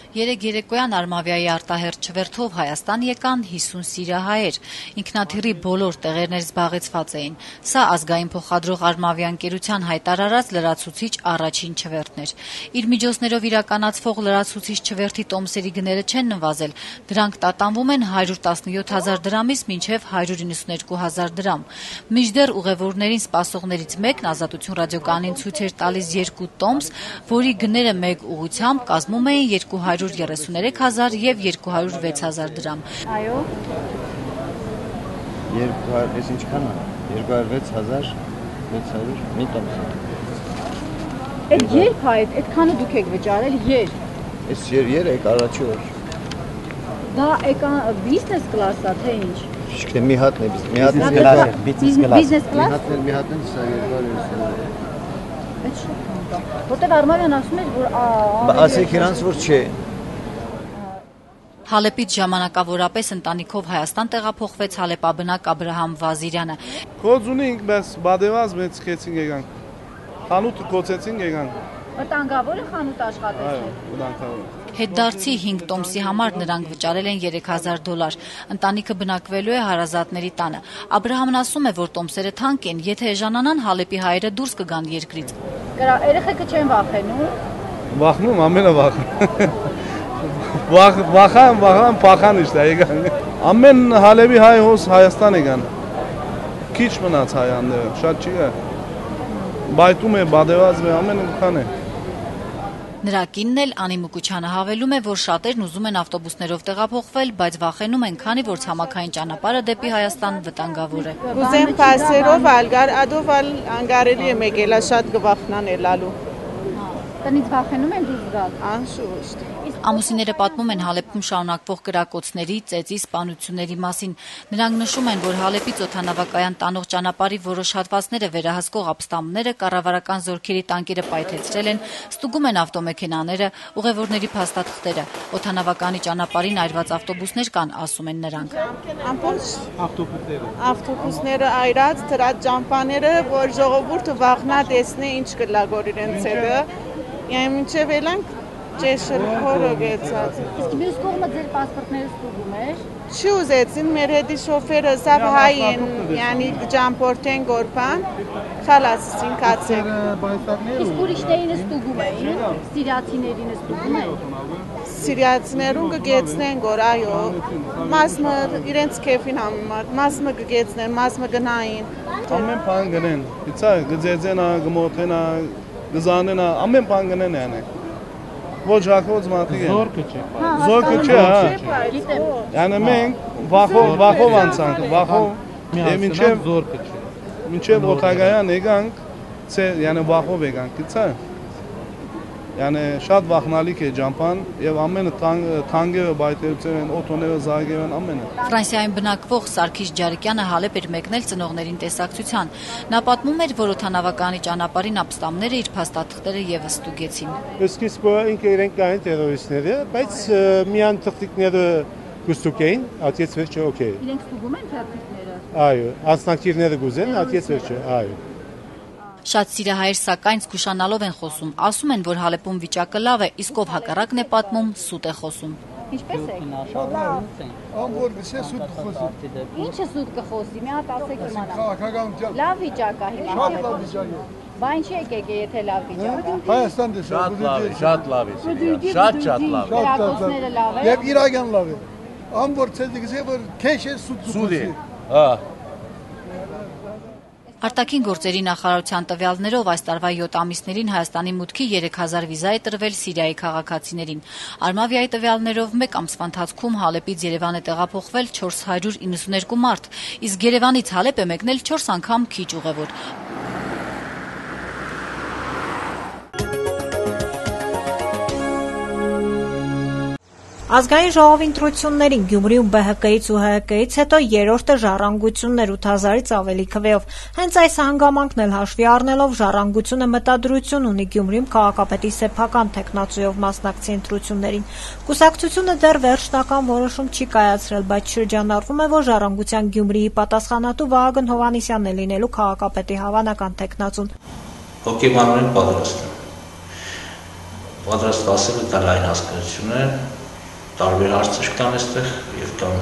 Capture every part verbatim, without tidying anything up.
Երեկ երեկոյան Արմավիայի արտահերթ չվերթով Հայաստան եկան հիսուն սիրիահայեր։ Ինքնաթիռի բոլոր տեղերներ զբաղեցված էին։ Սա ազգային փոխադրող Արմավիա ընկերության հայտարարած լրացուցիչ առաջին չվերթն էր։ Իր միջոցներով իրականացվող լրացուցիչ չվերթի տոմսերի գները չեն նվազել։ Դրանք տատանվում են հարյուր տասնյոթ հազար դրամից մինչև հարյուր իննսունհինգ հազար դրամ։ Մինչդեռ ուղևորներին սպասողներից մեկն Ազատություն ռադիոկայանին ցույց էր տալիս երկու տոմս, որի գները մեկ ուղղությամբ կազմում էին երկու հարյուր երեսուներեք հազար եւ երկու հարյուր վեց հազար դրամ։ Այո։ երկու հարյուր, ինչքան է։ երկու հարյուր վեց հազար վեց հարյուր մի տոմս։ Այդ երբ է, այդքանը դուք եք վճարել, երբ։ Այս երեք առաջի օր։ Դա եկա բիզնես կլասա, թե ինչ։ Շքե մի հատն է, մի հատն է բիզնես կլաս։ Մի հատն է, մի հատն է, սա երկու հարյուր։ Այդ շատ կա։ Որտեղ Արմավյան ասում էր, որ ասեք իրանց որ չէ։ Հալեպից ժամանակավորապես ընտանիքով Հայաստան տեղափոխվեց հալեպաբնակ Աբրահամ Վազիրյանը։ Կոց ունենք, բայց բադեված մեծ քեցին եկանք։ Խանութ կոծեցին եկանք։ Վտանգավոր է խանութ աշխատեցնել։ Այո, վտանգավոր։ Հետդարձի հինգ տոմսի համար նրանք վճարել են երեք հազար դոլար։ Ընտանիքը բնակվելու է հարազատների տանը։ Աբրահամն ասում է, որ տոմսերը թանկ են, եթե էժանանան Հալեպի հայերը դուրս կգան երկրից։ Երեխեքը չեն վախենում։ Վախնում, ամենը վախնում։ Վախան, վախան, փախան իշտա եկան։ Ամեն Հալեպի հայ հոս Հայաստան եկան։ Քիչ մնաց հայանները, շատ չի է։ Բայտում է, բադեված է, ամենը քան է։ Նրա կինն էլ Անի Մուկուչյանը հավելում է, որ շատերն ուզում են ավտոբուսներով տեղափոխվել, բայց վախենում են, քանի որ ցամաքային ճանապարհը դեպի Հայաստան վտանգավոր է։ Կուզեմ փասերով ալգար ադով ալ անգարելի է մեկելա շատ կվախնան ելալու։ Տնից վախենում են դուրս գալ։ Անշուշտ։ Ամուսինները պատմում են Հալեպում շարունակվող կրակոցների, ծեծի, սպանությունների մասին։ Նրանք նշում են, որ Հալեպից օդանավակայան տանող ճանապարհի որոշ հատվածները վերահսկող ապստամբները կառավարական զորքերի տանկերը պայթեցրել են, ստուգում են ավտոմեքենաները, ուղևորների փաստաթղթերը։ Օդանավականի ճանապարհին այրված ավտոբուսներ կան, ասում են նրանք։ Ամբողջ ավտոբուսները։ Ավտոբուսները այրած, դրած ճամփաները, որ ժողովուրդը վախնա տեսնի ինչ կլագոր իրենց հետը։ Յամ ինչև էլանք Ճեշել հորը գեցած։ Իսկ մյուս կողմը ձեր պասպորտները ստուգում էր։ Չի ուզեցին, մեր հետի շոֆերը սավ հայ են, յանի ճամփորդեն գորբան, խալասին կացեք։ Իսկ ուրիշներին ստուգում էին, սիրիացիներին ստուգում էին։ Սիրիացիներուն կգեցնեն գոր, այո, մասմը իրենց քեֆին համեմատ, մասմը կգեցնեն, մասմը գնային։ Ամեն բան գնեն, իցա գծեծենա, գմոթենա, գզանենա, ամեն բան գնեն յանը։ Ոչ հակոց մատիկ է։ Զորքը չէ։ Զորքը չէ, հա։ Յանը մենք վախով, վախով անցանք, վախով, եւ ինչեւ զորքը չէ։ Ինչեւ օթագայան եկանք, յանը վախով եկանք, իցա։ Յանը շատ վախնալիք է ճամփան եւ ամենը թանգերը բայտերուցել են, օտոները զարգել են ամենը։ Ֆրանսիայում բնակվող Սարգիս Ջարիկյանը Հալեպ էր մեկնել ծնողներին տեսակցության։ Նա պատմում էր, որ օդանավականի ճանապարհին ապստամբները իր փաստաթղթերը եւս ստուգեցին։ Սկիզբը ինքը իրենք կային տերորիստները, բայց միան թղթիկները կստուգեին, ատից վերջը օքեյ։ Իրենք ստուգում են թղթիկները։ Այո, անձնակցիչները գուզեն, ատից վերջը, այո։ Շատ սիրիահայեր սակայն զգուշանալով են խոսում, ասում են, որ Հալեպում վիճակը լավ է, իսկ ով հակառակն է պատմում, սուտ է խոսում։ Ինչպես եք։ Ամբողջ գիշեր սուտ կխոսի։ Ինչը սուտ կխոսի, մի հատ ասեք իմանամ։ Քաղաքականության։ Լավ վիճակ է հիմա։ Շատ լավ վիճակ է։ Բա ինչ եկեք եթե լավ վիճակ է։ Հայաստան դեսա։ Շատ լավ է, շատ լավ է, շատ շատ լավ է։ Կրակոցները լավ է։ Եվ իրական լավ է։ Ամբողջ ցեզի որ քեշ է սուտ Սուտ է։ Հա։ Արտաքին գործերի նախարարության տվյալներով այս տարվա յոթ ամիսներին Հայաստանի մուտքի երեք հազար վիզա է տրվել Սիրիայի քաղաքացիներին։ Արմավիայի տվյալներով մեկ ամսվա ընթացքում Հալեպից Երևան է տեղափոխվել չորս հարյուր իննսունհինգ մարդ, իսկ Երևանից Հալեպ է մեկնել չորս անգամ քիչ ուղևոր։ Ազգային ժողովի ընտրություններին Գյումրիում Բ Հ Կ-ից ու Հ Հ Կ-ից հետո երրորդը Ժառանգությունն էր ութ հազարից ավելի քվեով։ Հենց այս հանգամանքն էլ հաշվի առնելով Ժառանգությունը մտադրություն ունի Գյումրիում քաղաքապետի սեփական թեկնածուով մասնակցի ընտրություններին։ Կուսակցությունը դեռ վերջնական որոշում չի կայացրել, բայց շրջանառվում է, որ Ժառանգության Գյումրիի պատասխանատու Վահագն Հովհաննիսյանն է լինելու քաղաքապետի հավանական թեկնածուն։ Հոգեբանորեն պատրաստ եմ։ պատրաստ ասել է դա լայն հասկացություն է, տարբեր հարցեր կան այստեղ եւ կան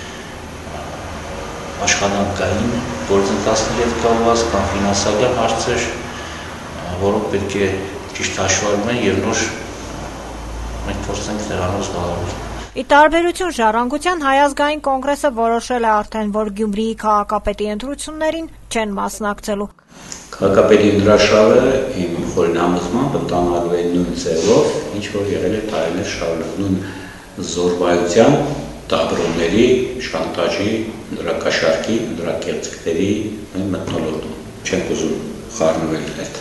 աշխատանքային գործընթացների հետ կապված, կան ֆինանսական հարցեր, որոնք պետք է ճիշտ հաշվարկվում են եւ նոր մենք փորձենք դրանով զբաղվել։ Ի տարբերություն Ժառանգության Հայ ազգային կոնգրեսը որոշել է արդեն, որ Գյումրիի քաղաքապետի ընտրություններին չեն մասնակցելու։ Քաղաքապետի ընտրաշավը իմ խորհրդամտությամբ ընտանալու է նույն ձևով, ինչ որ եղել է տարիներ շարունակ, նույն զորվայության, տաբրոների, շանտաժի, դրակաշարքի, դրակեղծքների մթնոլորտում։ Չենք ուզում խառնվել հետ։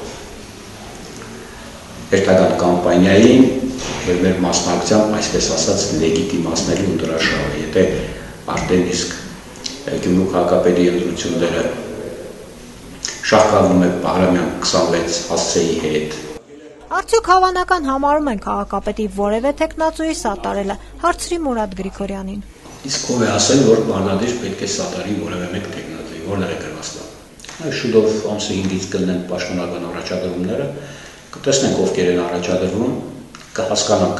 Երթական կամպանիային եւ մեր մասնակցությամբ, այսպես ասած, լեգիտիմացնելու ընտրաշավը, եթե արդեն իսկ Գյումրու քաղաքապետի ընտրությունները շահկալվում է Բահրամյան քսանվեց հասցեի հետ։ Արդյոք հավանական համարում են քաղաքապետի որևէ թեկնածուի սատարելը, հարցրի Մուրադ Գրիգորյանին։ Իսկ ով է ասել, որ բանադիր պետք է սատարի որևէ մեկ թեկնածուի, որտեղ է գրված դա։ Շուտով ամսի հինգից կլինեն պաշտոնական առաջադրումները, կտեսնենք ովքեր են առաջադրվում, կհասկանանք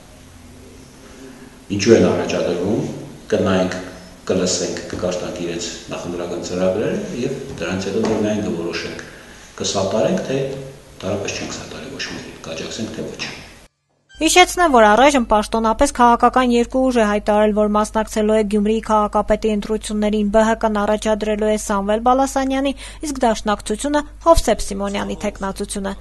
ինչու են առաջադրվում, կնայենք, կլսենք, կկարտանք իրենց նախընտրական ծրագրերը եւ դրանից հետո միայն կորոշենք, կսատարենք, թե դարապես չենք սատարի ոչ մեկին, կաջակցենք, թե ոչ։ Հիշեցնեմ, որ առայժմ պաշտոնապես քաղաքական երկու ուժ է հայտարարել, որ մասնակցելու է Գյումրիի քաղաքապետի ընտրություններին, Բ Հ Կ-ն առաջադրելու է Սամվել Բալասանյանի, իսկ Դաշնակցությունը Հովսեփ Սիմոնյանի թեկնածությունը։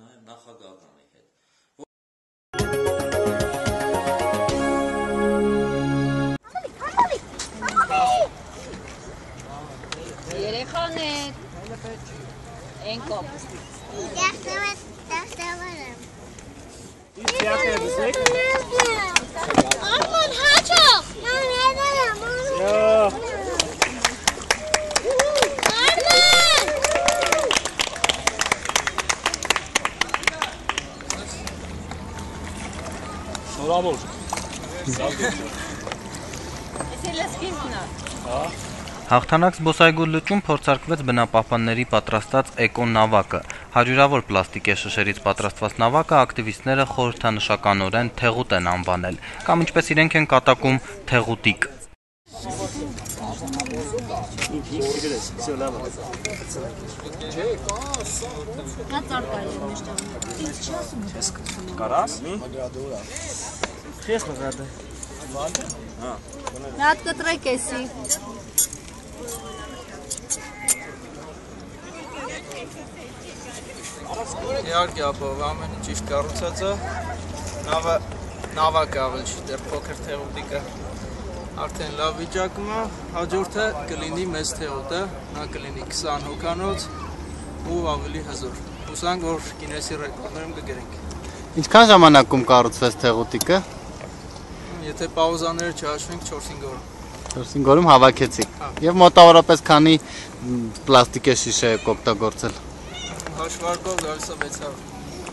Հաղթանակ զբոսայգու լճում փորձարկվեց բնապահպանների պատրաստած էկո նավակը։ Հարյուրավոր պլաստիկե շշերից պատրաստված նավակը ակտիվիստները խորհրդանշականորեն թեղուտ են անվանել, կամ ինչպես իրենք են կատակում թեղուտիկ։ Ռադ կտրեք էսի։ Իհարկե, ապով ամենը ճիշտ կառուցած է, նավակը ավել չի, դեռ փոքր թեղուտիկը արդեն լավ վիճակում է, հաջորդը կլինի մեծ թեղուտը, նա կլինի քսան հոգանոց ու ավելի հզոր։ Հուսանք, որ Գինեսի ռեկորդներում կգրենք։ Ինչքան ժամանակում կառուցվեց թեղուտիկը։ Եթե պաուզաները չհաշվենք չորս-հինգ օր։ չորս-հինգ օրում հավաքեցիք։ Եվ մոտավորապես քանի պլաստիկե շիշե եք օգտագործել։ Հաշվարկով գալիս է վեց հարյուր։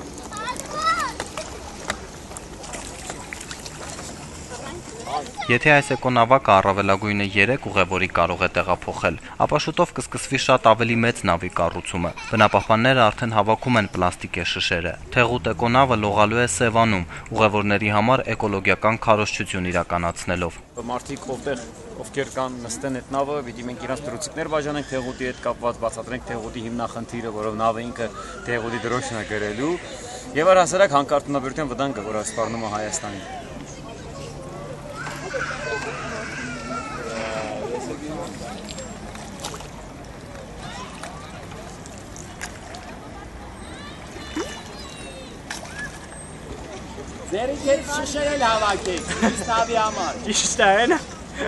Եթե այս էկոնավակը առավելագույնը երեք ուղևորի կարող է տեղափոխել, ապա շուտով կսկսվի շատ ավելի մեծ նավի կառուցումը։ Բնապահպանները արդեն հավաքում են պլաստիկե շշերը։ Թեղուտ էկոնավը լողալու է Սևանում, ուղևորների համար էկոլոգիական քարոզչություն իրականացնելով։ Մարդիկ ովտեղ ովքեր կան նստեն այդ նավը, պիտի մենք իրանց դրոցիկներ բաժանենք թեղուտի հետ կապված, բացատրենք թեղուտի հիմնախնդիրը, որով նավը ինքը թեղուտի դրոշն է գրելու, եւ առհասարակ հանքարտոնաբերության վտանգը, որը սպառնում է Հայաստանին։ Ձերից հետ շշերել հավաքեք, իսկ նավի համար։ Ճիշտ է, հենա։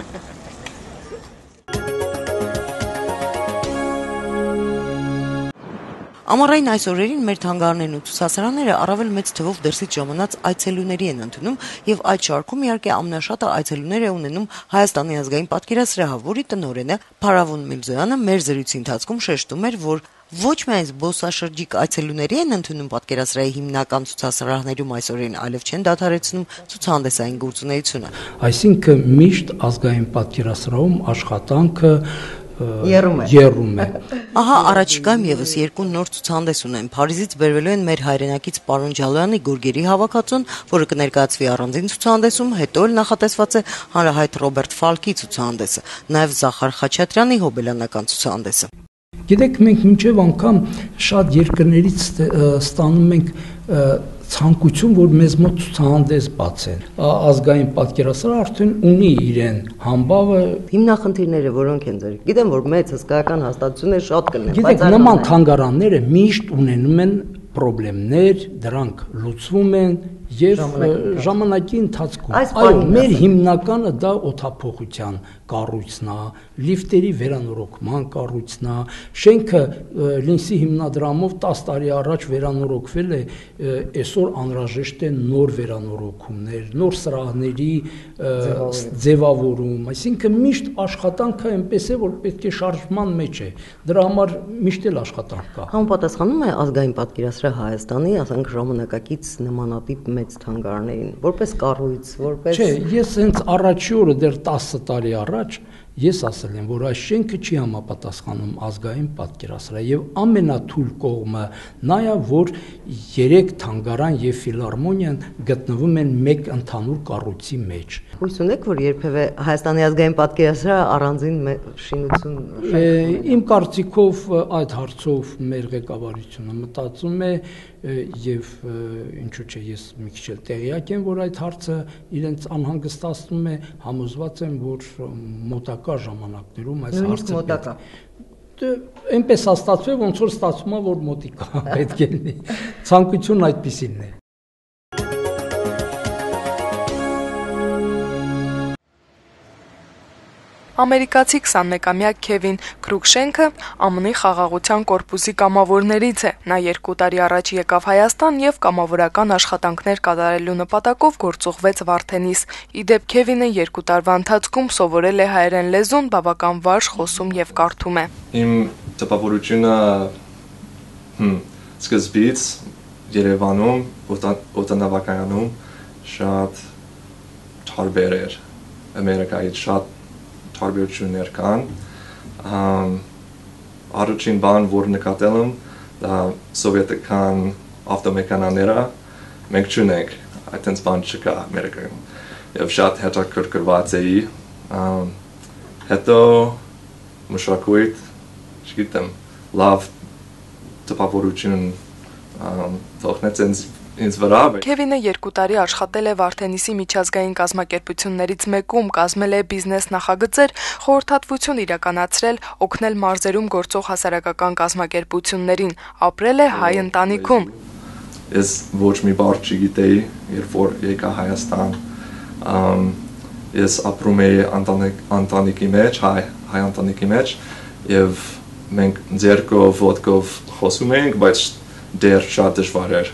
Ամառային այս օրերին մեր թանգարաններն ու ցուցասրահները առավել մեծ թվով դրսից ժամանած այցելուների են ընդունում եւ այդ շարքում իհարկե ամենաշատը այցելուներ է ունենում Հայաստանի ազգային պատկերասրահը, որի տնօրենը Փարավոն Միլզոյանը մեր զրույցի ընթացքում շեշտում էր, որ ոչ միայն զբոսաշրջիկ այցելուների են ընդունում պատկերասրահի հիմնական ցուցասրահներում այս օրերին, այլև չեն դադարեցնում ցուցահանդեսային գործունեությունը։ Այսինքն միշտ ազգային պատկերասրահում աշխատանքը եռում է։ Ահա առաջիկայում եւս երկու նոր ցուցահանդես ունեն։ Փարիզից բերվելու են մեր հայրենակից պարոն Ջալոյանի գորգերի հավաքածուն, որը կներկայացվի առանձին ցուցահանդեսում, հետո էլ նախատեսված է հանրահայտ Ռոբերտ Ֆալկի ցուցահանդեսը, նաեւ Զախար Խաչատրյանի հոբելյանական ցուցահանդեսը։ Գիտեք, մենք մինչև անգամ շատ երկրներից ստանում ենք ցանկություն, որ մեզ մոտ ցուցահանդես բացեն։ Ազգային պատկերասրահը արդեն ունի իրեն համբավը։ Հիմնախնդիրները որոնք են ձեր։ Գիտեմ, որ մեծ հսկայական հաստատություններ շատ կլինեն, բայց գիտեք, նման թանգարանները միշտ ունենում են խնդիրներ, դրանք լուծվում են եւ ժամանակի ընթացքում։ Այո, մեր հիմնականը դա օդափոխության կառույցն է, լիֆտերի վերանորոգման կառույցն է, շենքը Լինսի հիմնադրամով տասը տարի առաջ վերանորոգվել է, այսօր անհրաժեշտ է նոր վերանորոգումներ, նոր սրահների ձևավորում, այսինքն միշտ աշխատանքը այնպես է, որ պետք է շարժման մեջ է։ Դրա համար միշտ էլ աշխատանք կա։ Համապատասխանում է ազգային պատկերասրահ Հայաստանի, ասենք ժամանակակից նմանատիպ մեծ թանգարաններին, որպես կառույց, որպես Չէ, ես հենց առաջի օրը դեռ տասը տարի առաջ ես ասել եմ, որ այս շենքը չի համապատասխանում ազգային պատկերասրահ եւ ամենաթույլ կողմը նա է, որ երեք թանգարան եւ ֆիլհարմոնիան գտնվում են մեկ ընդհանուր կառույցի մեջ։ Հույս ունեք, որ երբևէ Հայաստանի ազգային պատկերասրահը առանձին շինություն Իմ կարծիքով այդ հարցով մեր ղեկավարությունը մտածում է եւ ինչու՞ չէ ես մի քիչ էլ տեղյակ եմ, որ այդ հարցը իրենց անհանգստացնում է, համոզված եմ, որ մոտակա ժամանակներում այս հարցը մոտակա այնպես հաստատվել, ոնց որ ստացվում է, որ մոտիկա պետք է լինի։ Ցանկությունն այդպիսինն է։ Ամերիկացի քսանմեկամյա Քևին Քրուքշենկը Ամն-ի խաղաղության կորպուսի կամավորներից է։ Նա երկու տարի առաջ եկավ Հայաստան եւ կամավորական աշխատանքներ կատարելու նպատակով գործուղվեց Վարդենիս։ Իդեպ Քևինը երկու տարվա ընթացքում սովորել է հայերեն լեզուն, բավական վարժ խոսում եւ կարդում է։ Իմ տպավորությունը սկզբից Երևանում, օդանավակայանում շատ տարբեր էր։ Ամերիկայից շատ տարբերություններ կան։ Առաջին բան, որ նկատել եմ, դա սովետական ավտոմեքենաները մենք չունենք, այդպես բան չկա Ամերիկայում։ Եվ շատ հետաքրքրված էի։ Հետո մշակույթ, չգիտեմ, լավ տպավորություն թողնեց ինձ վրա։ Քևինը երկու տարի աշխատել է Վարդենիսի միջազգային կազմակերպություններից մեկում, կազմել է բիզնես նախագծեր, խորհրդատվություն իրականացրել, օգնել մարզերում գործող հասարակական կազմակերպություններին, ապրել է հայ ընտանիքում։ Ես ոչ մի բառ չգիտեի, երբ որ եկա Հայաստան։ Ես ապրում էի ընտանիքի մեջ, հայ ընտանիքի մեջ, եւ մենք ձեռքով, ոտքով խոսում էինք, բայց դեռ շատ դժվար էր։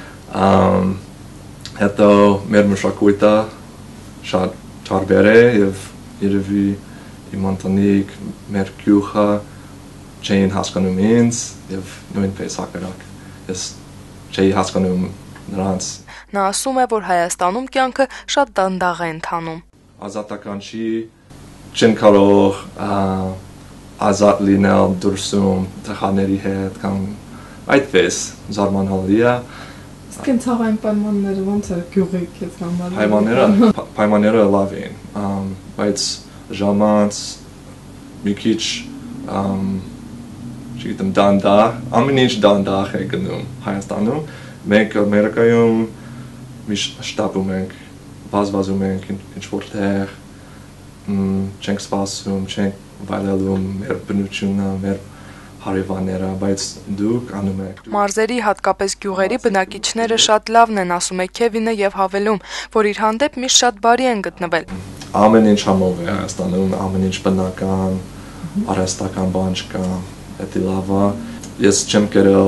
Հետո մեր մշակույթը շատ տարբեր է եւ երևի իմ ընտանիք, մեր գյուղը չէին հասկանում ինձ եւ նույնպես հակառակ։ Ես չէի հասկանում նրանց։ Նա ասում է, որ Հայաստանում կյանքը շատ դանդաղ է ընթանում։ Ազատական չի, չեն կարող ազատ լինել դուրսում տղաների հետ կամ այդպես զարմանալի է։ Իսկ են ցավային պայմանները ոնց է գյուղի քեզ համար։ Պայմանները, պայմանները լավ են, բայց ժամանց մի քիչ չգիտեմ դանդաղ, ամեն ինչ դանդաղ է գնում Հայաստանում, մենք Ամերիկայում միշտ շտապում ենք, վազվազում ենք ինչ որտեղ, չենք սպասում, չենք վայելում մեր բնությունը, մեր հարևանները, բայց դուք անում եք։ Մարզերի, հատկապես գյուղերի բնակիչները շատ լավն են, ասում է Քևինը եւ հավելում, որ իր հանդեպ միշտ շատ բարի են գտնվել։ Ամեն ինչ համով է Հայաստանում, ամեն ինչ բնական, արհեստական բան չկա, դա լավ է։ Ես չեմ կերել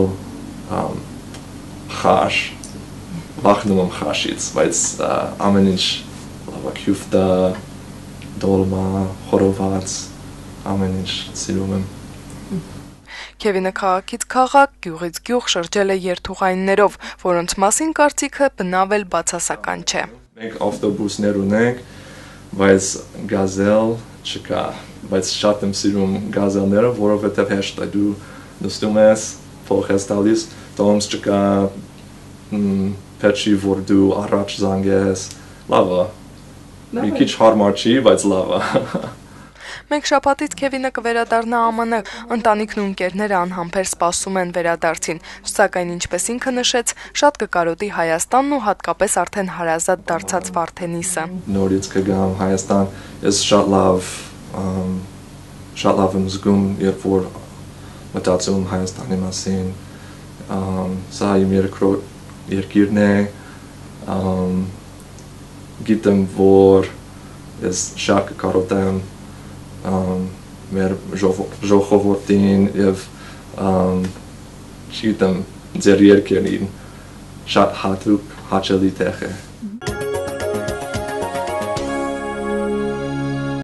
խաշ, վախնում եմ խաշից, բայց ամեն ինչ լավ է, քյուֆտը, դոլմա, խորոված, ամեն ինչ սիրում եմ։ Քևինը քաղաքից քաղաք, գյուղից գյուղ շրջել է երթուղայիններով, որոնց մասին կարծիքը բնավ էլ բացասական չէ։ Մենք ավտոբուսներ ունենք, բայց գազել չկա, բայց շատ եմ սիրում գազելները, որովհետև հեշտ է դու նստում ես, փող ես տալիս, տոմս չկա, պետք չի որ դու առաջ զանգես, լավ է, մի քիչ հարմար չի, բայց լավ է։ Մեկ շաբաթից Քևինը կվերադառնա Ա Մ Ն, ընտանիքն ու ընկերները անհամբեր սպասում են վերադարձին, սակայն ինչպես ինքը նշեց, շատ կկարոտի Հայաստանն ու հատկապես արդեն հարազատ դարձած Վարդենիսը։ Նորից կգամ Հայաստան, ես շատ լավ, շատ լավ եմ զգում, երբ որ մտածում Հայաստանի մասին, սա իմ երկրորդ երկիրն է, գիտեմ, որ ես շատ կկարոտեմ մեր ժողովրդին եւ չգիտեմ ձեր երկրին շատ հատուկ հաճելի տեղ է։